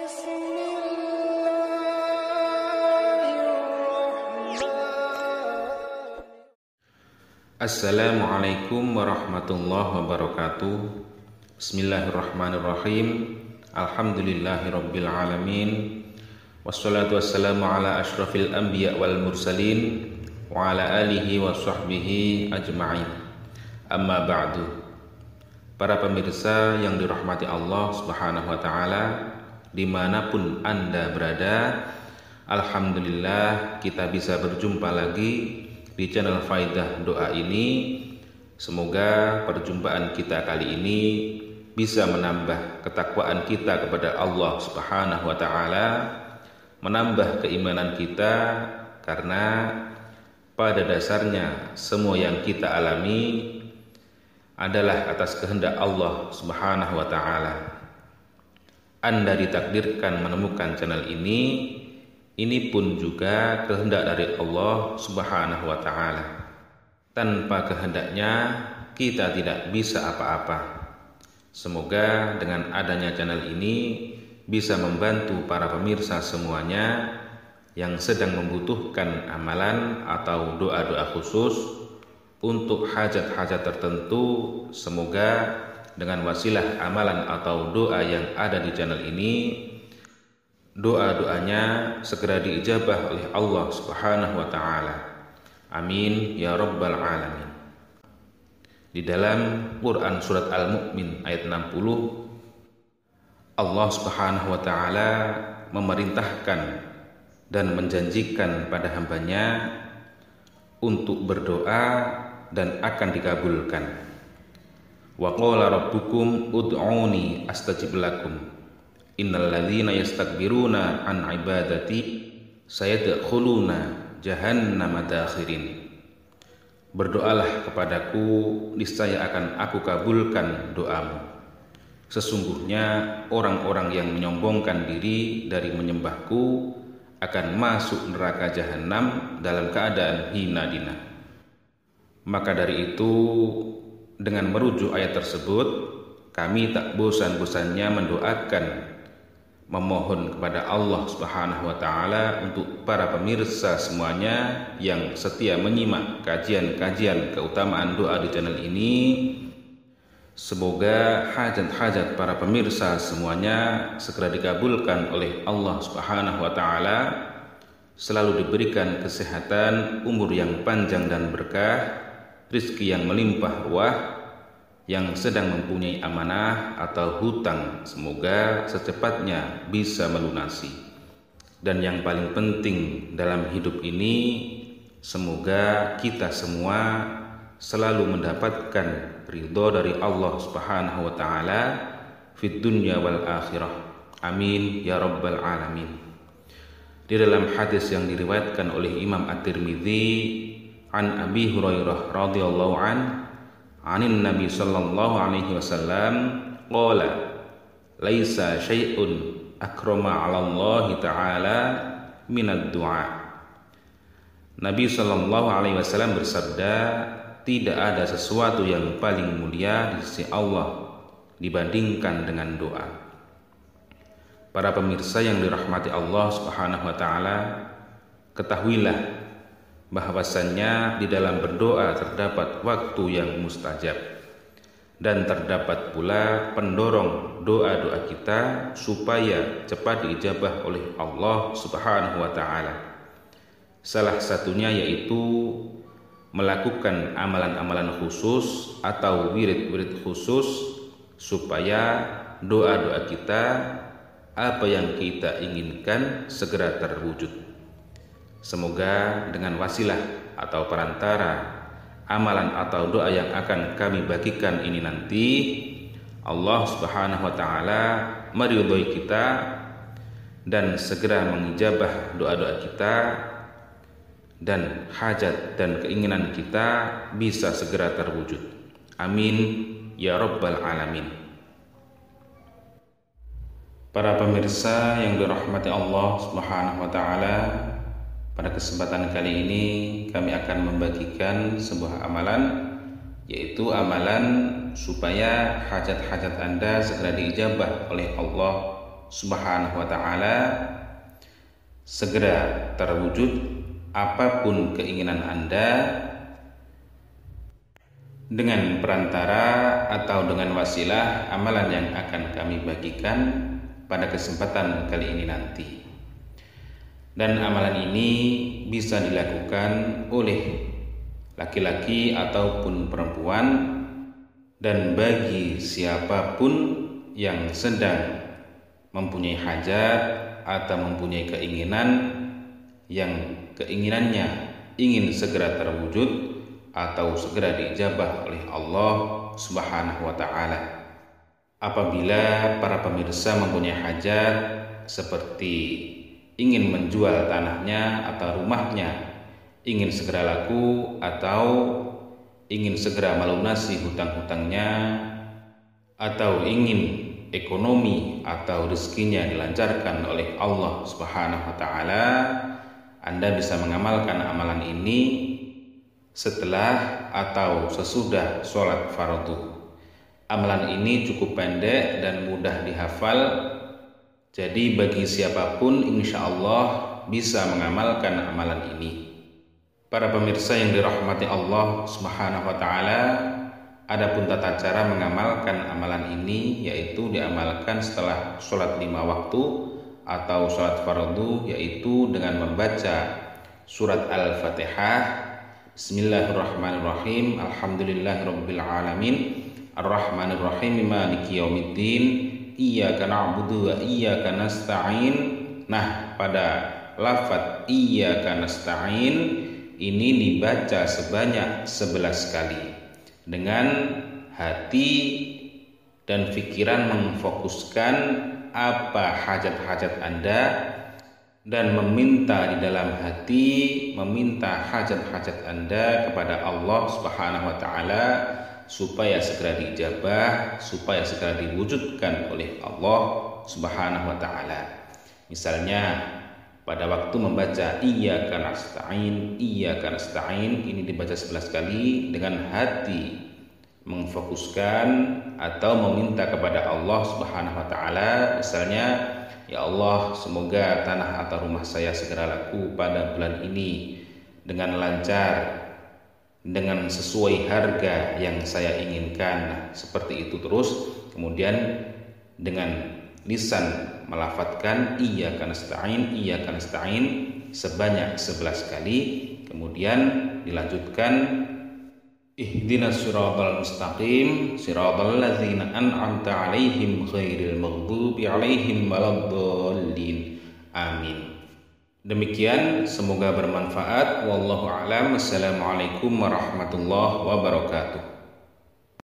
Assalamualaikum warahmatullahi wabarakatuh. Bismillahirrahmanirrahim. Alhamdulillahirabbil alamin. Wassalatu wassalamu ala asyrafil anbiya wal mursalin wa ala alihi wa sahbihi ajma'in. Amma ba'du. Para pemirsa yang dirahmati Allah Subhanahu wa taala, dimanapun Anda berada, alhamdulillah kita bisa berjumpa lagi di channel Faidah Doa ini. Semoga perjumpaan kita kali ini bisa menambah ketakwaan kita kepada Allah Subhanahu wa taala, menambah keimanan kita, karena pada dasarnya semua yang kita alami adalah atas kehendak Allah Subhanahu wa taala. Anda ditakdirkan menemukan channel ini pun juga kehendak dari Allah Subhanahu wa taala. Tanpa kehendaknya kita tidak bisa apa-apa. Semoga dengan adanya channel ini bisa membantu para pemirsa semuanya yang sedang membutuhkan amalan atau doa-doa khusus untuk hajat-hajat tertentu. Semoga dengan wasilah amalan atau doa yang ada di channel ini, doa-doanya segera diijabah oleh Allah Subhanahu wa taala. Amin ya rabbal alamin. Di dalam Quran surat Al-Mu'min ayat 60, Allah Subhanahu wa taala memerintahkan dan menjanjikan pada hambanya untuk berdoa dan akan dikabulkan. Wa qala rabbukum ud'uni astajib lakum. Innal ladzina yastakbiruna an ibadati sayadkhuluna jahannama dakhirin. Berdoalah kepadaku, niscaya akan aku kabulkan doamu. Sesungguhnya orang-orang yang menyombongkan diri dari menyembahku akan masuk neraka jahanam dalam keadaan hina dina. Maka dari itu, dengan merujuk ayat tersebut, kami tak bosan-bosannya mendoakan, memohon kepada Allah Subhanahu wa taala untuk para pemirsa semuanya yang setia menyimak kajian-kajian keutamaan doa di channel ini. Semoga hajat-hajat para pemirsa semuanya segera dikabulkan oleh Allah Subhanahu wa taala, selalu diberikan kesehatan, umur yang panjang dan berkah, rezeki yang melimpah ruah. Yang sedang mempunyai amanah atau hutang, semoga secepatnya bisa melunasi. Dan yang paling penting dalam hidup ini, semoga kita semua selalu mendapatkan ridho dari Allah Subhanahu wa taala fid dunya wal akhirah. Amin ya rabbal alamin. Di dalam hadis yang diriwayatkan oleh Imam At-Tirmidzi an Abi Hurairah radhiyallahu anhu, anin Nabi sallallahu alaihi wasallam qala laisa syai'un akrama 'ala Allah ta'ala minad du'a. Nabi sallallahu alaihi wasallam bersabda, tidak ada sesuatu yang paling mulia di sisi Allah dibandingkan dengan doa. Para pemirsa yang dirahmati Allah Subhanahu wa taala, ketahuilah bahwasannya di dalam berdoa terdapat waktu yang mustajab, dan terdapat pula pendorong doa-doa kita supaya cepat diijabah oleh Allah Subhanahu wa taala. Salah satunya yaitu melakukan amalan-amalan khusus atau wirid-wirid khusus supaya doa-doa kita, apa yang kita inginkan, segera terwujud. Semoga dengan wasilah atau perantara amalan atau doa yang akan kami bagikan ini nanti, Allah Subhanahu wa taala meridhoi kita dan segera mengijabah doa-doa kita, dan hajat dan keinginan kita bisa segera terwujud. Amin ya rabbal alamin. Para pemirsa yang dirahmati Allah Subhanahu wa taala, pada kesempatan kali ini kami akan membagikan sebuah amalan, yaitu amalan supaya hajat-hajat Anda segera diijabah oleh Allah Subhanahu wa taala segera terwujud apapun keinginan Anda dengan perantara atau dengan wasilah amalan yang akan kami bagikan pada kesempatan kali ini nanti. Dan amalan ini bisa dilakukan oleh laki-laki ataupun perempuan, dan bagi siapapun yang sedang mempunyai hajat atau mempunyai keinginan yang keinginannya ingin segera terwujud atau segera diijabah oleh Allah Subhanahu wa taala. Apabila para pemirsa mempunyai hajat seperti ingin menjual tanahnya atau rumahnya, ingin segera laku atau ingin segera melunasi hutang-hutangnya, atau ingin ekonomi atau rezekinya dilancarkan oleh Allah Subhanahu wa taala, Anda bisa mengamalkan amalan ini setelah atau sesudah sholat fardu. Amalan ini cukup pendek dan mudah dihafal, jadi bagi siapapun insya Allah bisa mengamalkan amalan ini. Para pemirsa yang dirahmati Allah Subhanahu wa taala, adapun tata cara mengamalkan amalan ini yaitu diamalkan setelah sholat 5 waktu atau sholat fardu, yaitu dengan membaca surat Al-Fatihah. Bismillahirrahmanirrahim. Alhamdulillahirabbil alamin. Arrahmanirrahim. Maliki yaumiddin. Iyyaka na'budu wa iyyaka nasta'in. Nah, pada lafaz iyyaka nasta'in ini dibaca sebanyak 11 kali dengan hati dan pikiran memfokuskan apa hajat-hajat Anda dan meminta di dalam hati, meminta hajat-hajat Anda kepada Allah Subhanahu wa taala supaya segera diijabah, supaya segera diwujudkan oleh Allah Subhanahu wa taala. Misalnya pada waktu membaca iyyaka nasta'in, iyyaka nasta'in ini dibaca 11 kali dengan hati memfokuskan atau meminta kepada Allah Subhanahu wa taala. Misalnya, ya Allah, semoga tanah atau rumah saya segera laku pada bulan ini dengan lancar, dengan sesuai harga yang saya inginkan. Seperti itu terus. Kemudian dengan lisan melafadzkan iyyaka nasta'in sebanyak 11 kali, kemudian dilanjutkan ihdinas siratal mustaqim siratal ladzina an'amta 'alaihim ghairil maghdubi 'alaihim waladdallin. Amin. Demikian, semoga bermanfaat. Wallahu a'lam. Assalamualaikum warahmatullahi wabarakatuh.